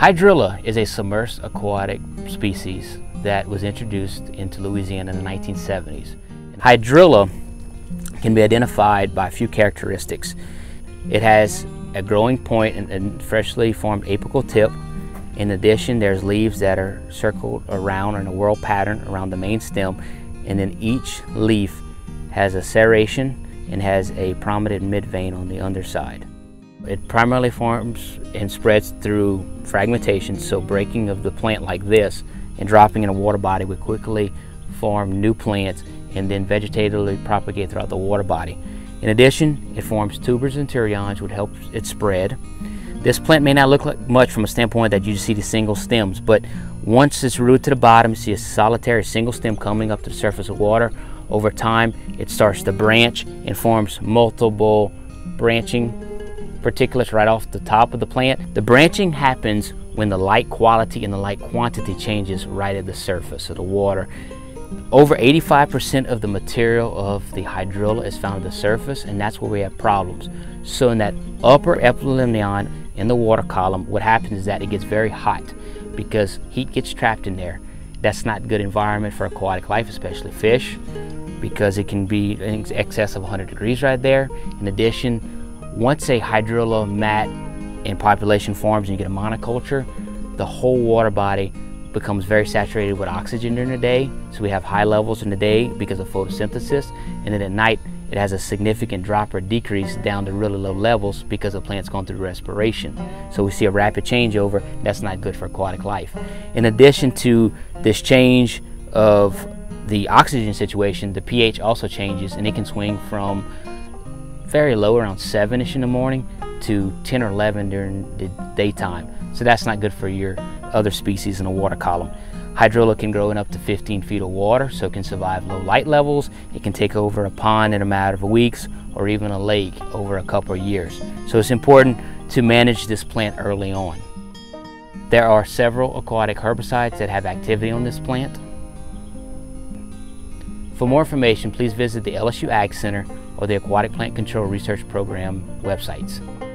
Hydrilla is a submerged aquatic species that was introduced into Louisiana in the 1970s. Hydrilla can be identified by a few characteristics. It has a growing point and freshly formed apical tip. In addition, there's leaves that are circled around in a whorl pattern around the main stem, and then each leaf has a serration and has a prominent midvein on the underside. It primarily forms and spreads through fragmentation, so breaking of the plant like this and dropping in a water body would quickly form new plants and then vegetatively propagate throughout the water body. In addition, it forms tubers and turions, which helps it spread. This plant may not look like much from a standpoint that you just see the single stems, but once it's rooted to the bottom, you see a solitary single stem coming up to the surface of water. Over time, it starts to branch and forms multiple branching particulates right off the top of the plant. The branching happens when the light quality and the light quantity changes right at the surface of the water. Over 85% of the material of the hydrilla is found at the surface, and that's where we have problems. So in that upper epilimnion in the water column, what happens is that it gets very hot because heat gets trapped in there. That's not a good environment for aquatic life, especially fish, because it can be in excess of 100 degrees right there. In addition, once a hydrilla mat and population forms and you get a monoculture, the whole water body becomes very saturated with oxygen during the day. So we have high levels in the day because of photosynthesis, and then at night it has a significant drop or decrease down to really low levels because the plant's gone through respiration. So we see a rapid changeover. That's not good for aquatic life. In addition to this change of the oxygen situation, the pH also changes, and it can swing from very low, around 7-ish in the morning, to 10 or 11 during the daytime. So that's not good for your other species in the water column. Hydrilla can grow in up to 15 feet of water, so it can survive low light levels. It can take over a pond in a matter of weeks, or even a lake over a couple of years. So it's important to manage this plant early on. There are several aquatic herbicides that have activity on this plant. For more information, please visit the LSU Ag Center or the Aquatic Plant Control Research Program websites.